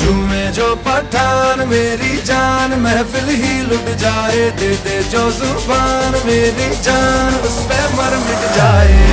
झूमे जो पठान मेरी जान, महफिल ही लुट जाए, दे दे जो जुबान मेरी जान, उस पे मर मिट जाए।